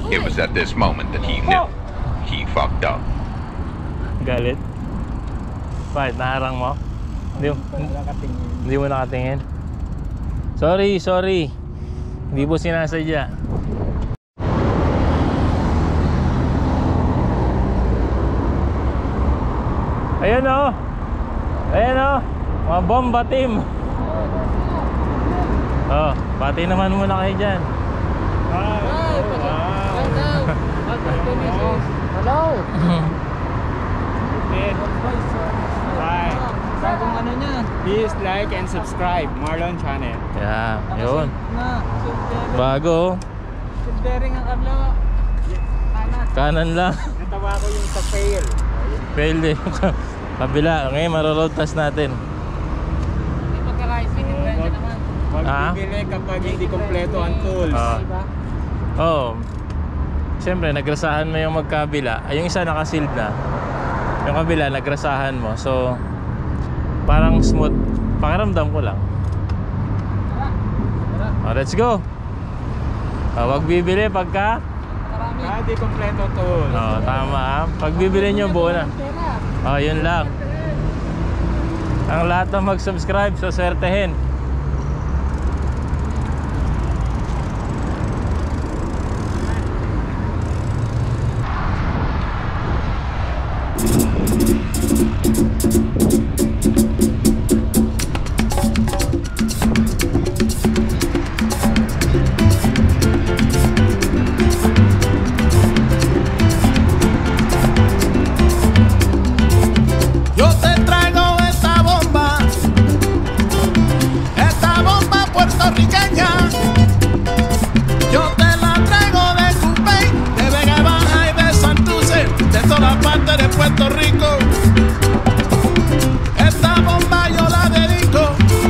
It was at this moment that he knew he fucked up. Galit? Bakit? Naharang mo? Hindi mo nakatingin? Sorry. Hindi po sinasadya. Ayan o. Mga bomba team. Oh, bati naman muna kayo dyan. Hello. Hi. Bagong ano niya? Please like and subscribe Marlon channel. Yeah, yun. Bago. Silvering ang kabla. Kanan lang. Natawa ko yung sa fail. Fail din. Kabila. Ngayon maroroad test natin. Hindi pagka-rising and rent naman. Huwag bibili kapag hindi kompleto ang tools. Siyempre nagrasahan mo yung magkabila. Ay, yung isa nakasealed na. Yung kabila nagrasahan mo. So parang smooth. Pakiramdam ko lang. Let's go. Huwag bibili pagka hindi kompleto tools. Tama. Pag bibili nyo buo na. Yun lang. Ang lahat na mag-subscribe, so swertehin. Puerto Rico, esta bomba yo la dedico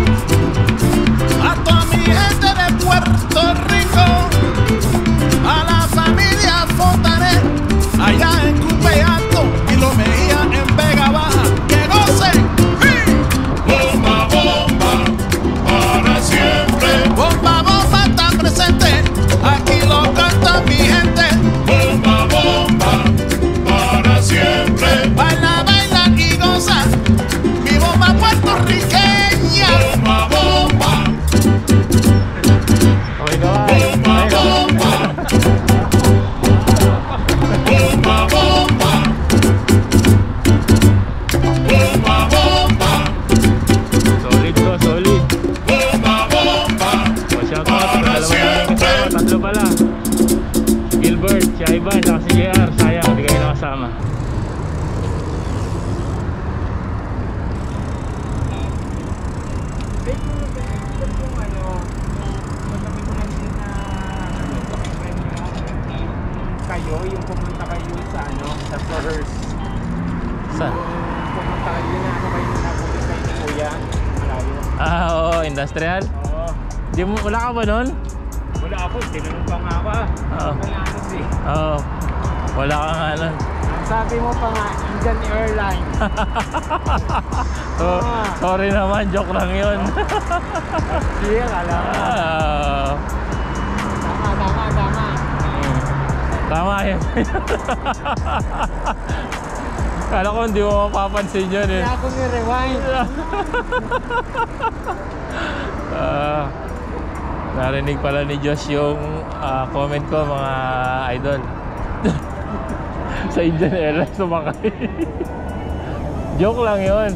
a toda mi gente de Puerto Rico, a la familia Fontanet, allá en Cupe Alto y Lo Mejía en Vega Baja, que gocen. Bomba, bomba, para siempre. Bomba, bomba está presente, aquí lo canta mi gente. Bomba, bomba, para siempre. Baila, baila y goza, mi bomba puertorriqueña. Bomba, bomba. Bomba, bomba. Bomba, bomba. Bomba, bomba. Solid to, solid. Bomba, bomba. Shout out sa dalawa namin kasama. Tatlo pala. Gilbert, si Ivan, saka si JR. Sayang, hindi kayo nakasama. Yung pumunta kayo sa sa Flores. Saan? Pumunta kayo na kayo napulis kayo ni Kuya. Malayo. Oo, industrial? Oo. Wala ka ba nun? Wala ako, tinanong pa nga ako. Wala ka nga nun. Sabi mo pa nga, Indian Airlines. Sorry naman, joke lang yun. Sige, alam mo. Tama yan. Kala ko hindi mo mapapansin yun eh. Kaya ako ni-rewind. Narinig pala ni Josh yung comment ko, mga idol. Sa Indian Airlines sumakay. Joke lang yun.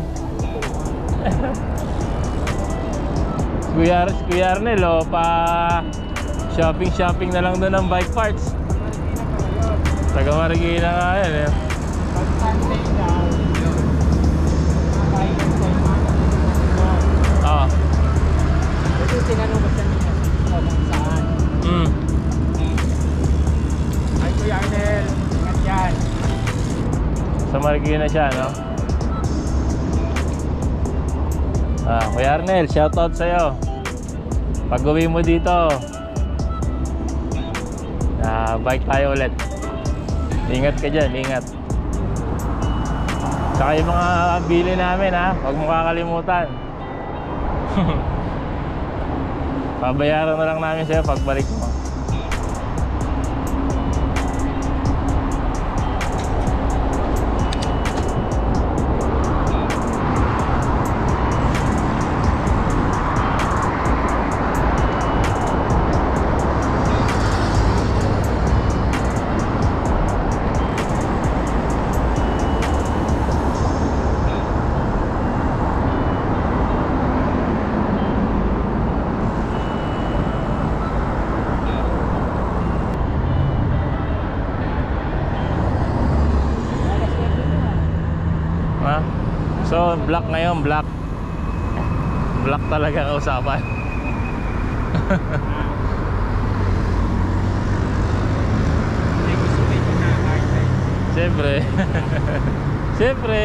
Kuya Arnel, pa shopping na lang doon ng bike parts. Taga Marikina nga yan eh. Pag Sunday daw, nakakain sa ito tinanong ko siya niya kung saan. Ay, Kuya Arnel, ingat yan. Sa Marikina siya, no? Kuya Arnel, shoutout sa'yo. Pag uwi mo dito, bike tayo ulit. Ingat ka dyan, ingat. Saka yung mga bili namin, huwag mo kakalimutan. Pabayaran na lang namin sa'yo pagbalik mo. So, black ngayon, black. Black talaga ang usapan. Hindi gusto mo ito na kahit. Siyempre. Siyempre.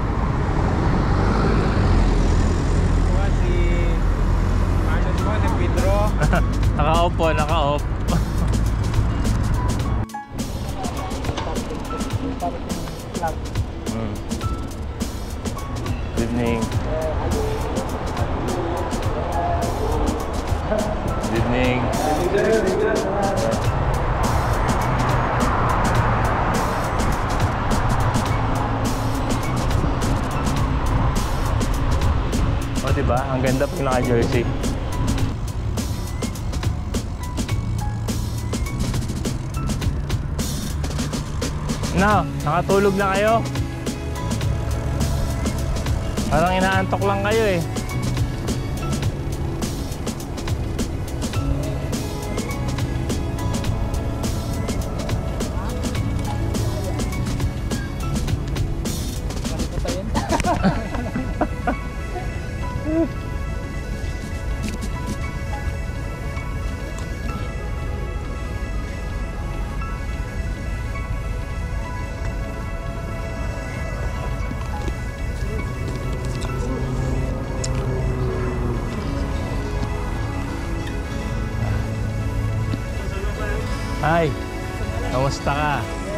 Kuha si... Ano mo, nag-withdraw. Naka-off po, naka-off. Good evening. Good evening. O diba? Ang ganda pag naka-jersey. No, nakatulog na kayo? Parang inaantok lang kayo eh. Hi, kamusta ka?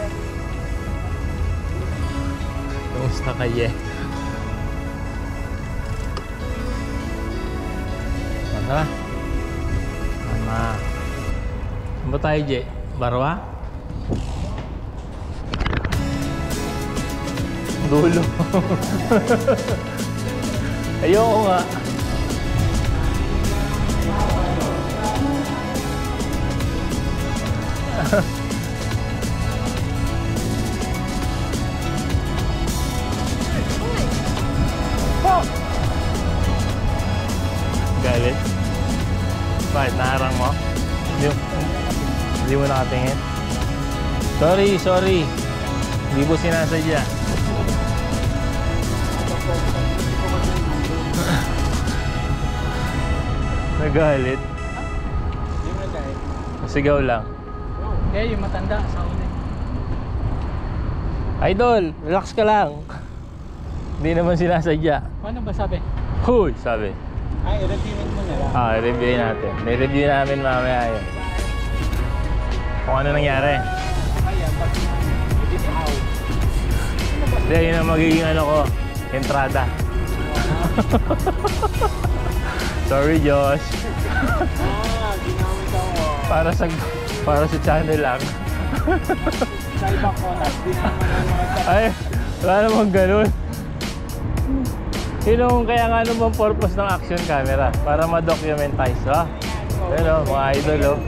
Kamusta ka, Ye? Tara. Mama. Saan ba tayo, Je? Barwa? Dulo. Ayoko nga. Galit? Bakit? Naharang mo? Hindi mo nakatingin? Sorry. Hindi mo sinasadya. Nagalit? Hindi mo dahil. Sigaw lang. Kaya yung matanda sa ulit. Idol, relax ka lang. Hindi naman sinasadya. Ano ba sabi? Huy, sabi. Ay, i-reviewin mo na lang. I-review natin. May review namin mamaya yun. Kung ano nangyari. Kaya, pag edit out. Hindi, yun ang magiging ano ko. Entrada. Sorry, Josh. Ginamit ako. Para sa channel lang. Sa ibang konas, di naman ang Ay, wala namang ganun. Yun kaya nga naman purpose ng action camera. Para ma-documentize, ha? Pero, mga idol, oh.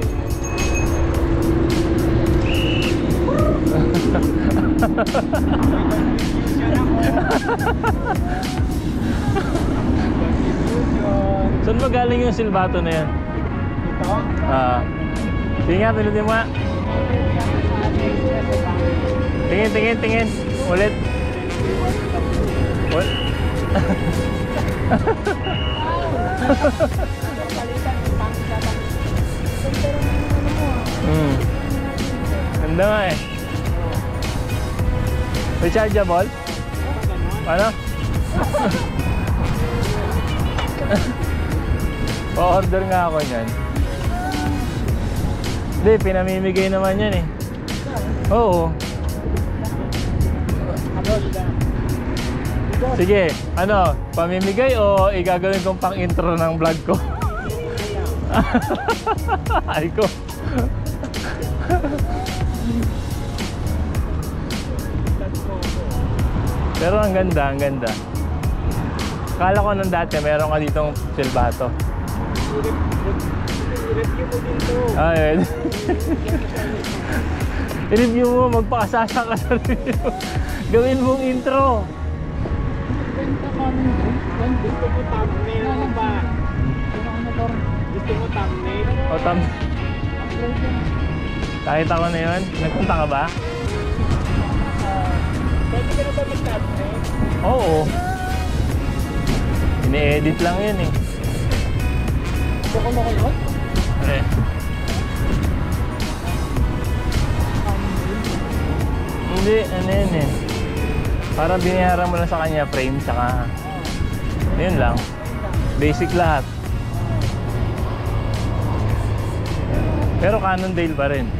Saan ba galing yung silbato na yan? Ito? Sige nga, pinutin mo nga. Tingin. Ulit. Ganda nga eh. Rechargeable? Ano? O-order nga ako niyan. Hindi, pinamimigay naman yan eh. Oo. Sige, ano, pamimigay o igagawin kong pang intro ng vlog ko? Ay ko. Pero ang ganda, ang ganda. Akala ko nung dati meron ka ditong silbato. I-review mo din to. Ay, i-review mo, magpakasasa ka sa review. Gawin mong intro. Gusto mo thumbnail mo ba? Gusto mo thumbnail? O, nakita ko na yun. Nagpunta ka ba? Pwede ka na ba mag-thumbnail? Oo. Ini-edit lang yun eh. Eh. Hindi, ano yun eh. Parang binayaran mo lang sa kanya frame, saka yun lang. Basic lahat. Pero Cannondale pa rin.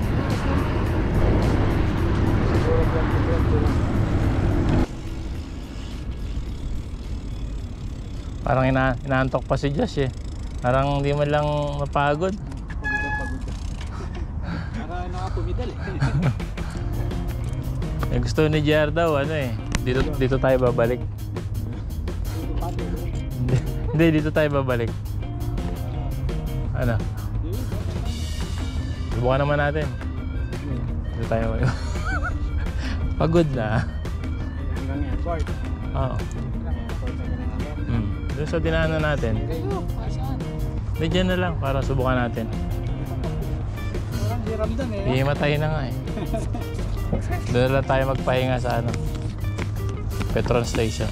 Parang inaantok pa si Josh eh. Parang hindi man lang mapagod. Para nakapumidal eh. Eh, gusto ni JR daw, ano eh. Dito tayo babalik. Hindi, dito tayo babalik. Ano? Subukan naman natin. Dito tayo. Pagod na. Hanggang airport. Oo. Doon sa dinaanan natin. Medyan na lang para subukan natin. Parang hiramdam eh. Hihimatay na nga eh. Doon na lang tayo magpahinga sa ano, Petron Station.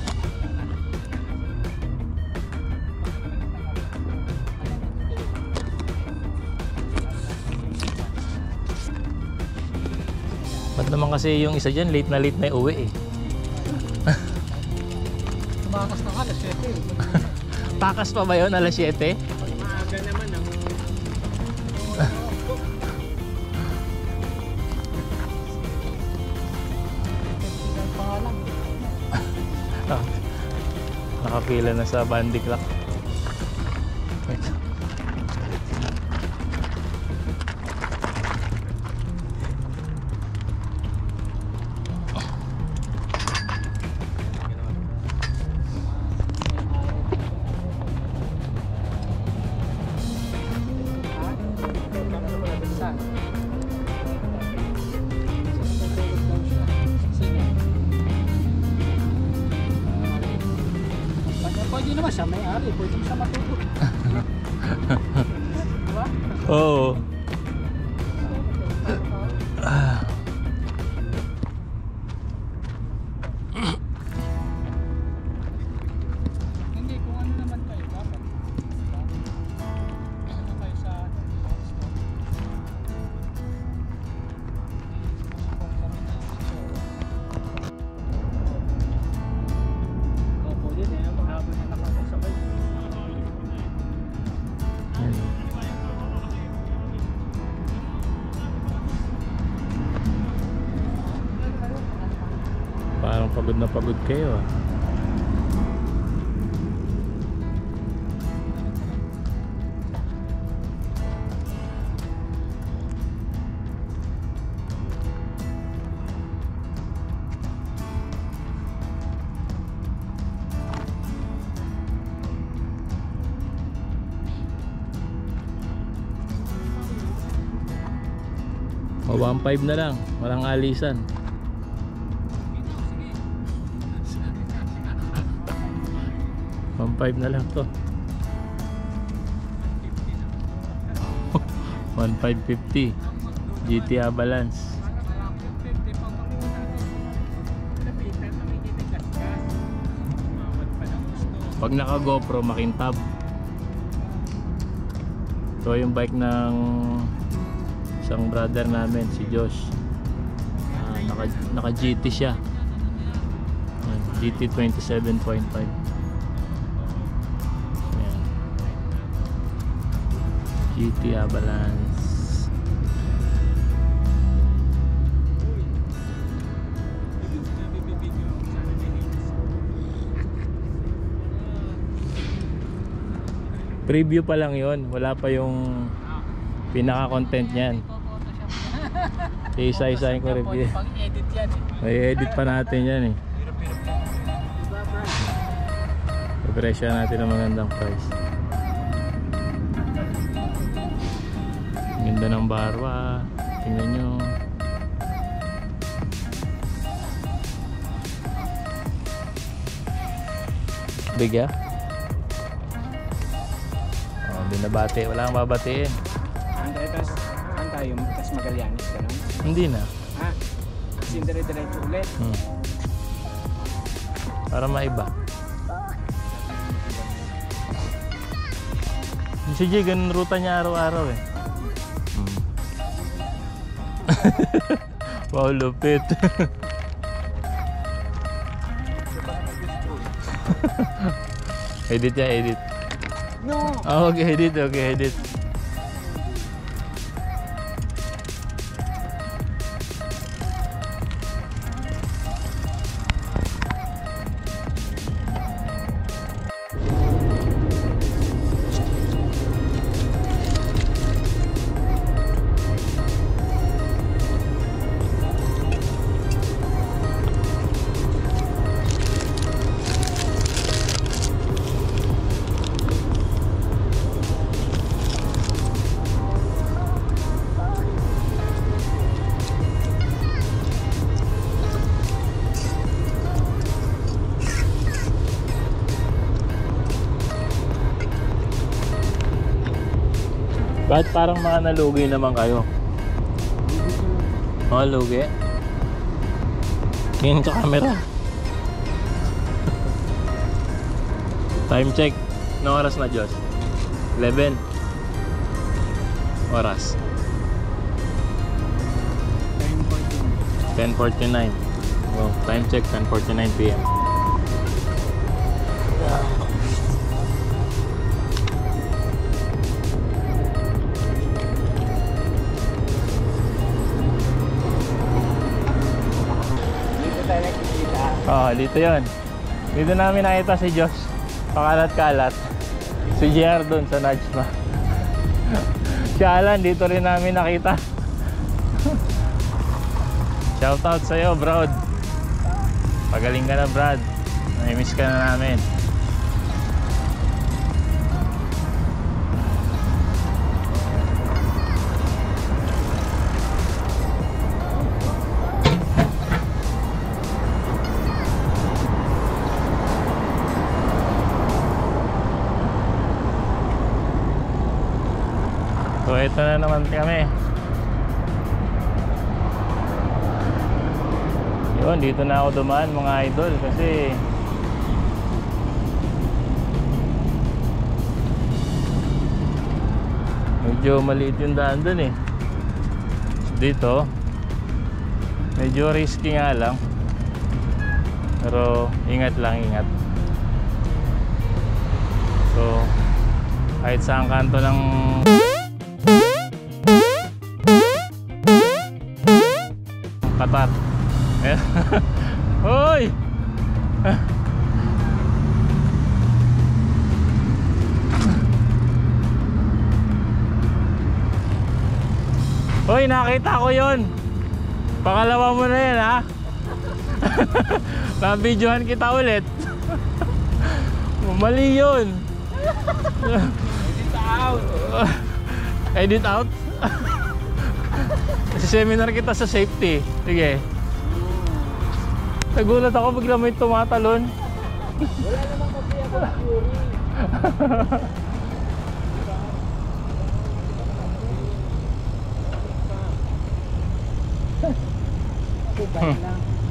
Ba't naman kasi yung isa dyan, late na yung uwi eh. Tumakas na alas 7. Takas pa ba yun, alas 7? Maaga naman ang... Nakapila na sa Bandy Clock. Wait. Pwede naman siya may-ari, pwede siya matulog. Diba? Oo. Hindi, kung ano naman kayo, dapat. Ano kayo sa... Opo, yun eh, mahabol na nakakasabay. Parang pagod na pagod kayo ah. O 1.5 na lang, walang alisan. $1.5 na lang to. 1.550 GTA balance. Pag naka GoPro makintab. Ito yung bike ng isang brother namin, si Josh. Naka GT siya. GT 27.5. GT Avalanche. Preview pa lang yon, wala pa yung pinaka-content niyan. Isa-isahin ko review. Pang-edit yan eh. May edit pa natin yan eh. Presyo natin ng magandang price. Ganda ng barwa. Tingnan nyo. Big ah. Oh, binabati. Wala kang babatiin. Andres, tayo, tas Magallanes ka lang. Hindi na. Ha? Kasi dire-diretso ulit. Para maiba. Si Jay, ganun ruta niya araw-araw eh. Wow, lupit. Edit ya, edit. No. Oh, okay, edit, okay, edit. Bakit parang mga nalugi naman kayo? Mga lugi? Tingin sa camera. Time check. No oras na, Diyos? 11 oras. 10:49. Oh, time check 10:49 PM. Oh, dito yon. Dito namin nakita si Josh. Pakalat-kalat. Si JR doon sa Najma. Si Alan, dito rin namin nakita. Shoutout sa'yo, Brad. Pagaling ka na, Brad. Nami-miss ka na namin. So ito na naman kami. Yun, dito na ako dumaan mga idol kasi medyo maliit yung daan dun eh. Dito medyo risky nga lang, pero ingat lang, ingat. So kahit saan kanto ng Qatar. Hoy! Hoy, nakita ko yon. Pangalawa mo na yan, ha? Nabidyohan kita ulit. Mali yun. Edit out. Edit out? Seminar kita sa safety. Sige. Nagulat ako bigla may tumatalon. Wala naman kasi ako theory. Bye lang.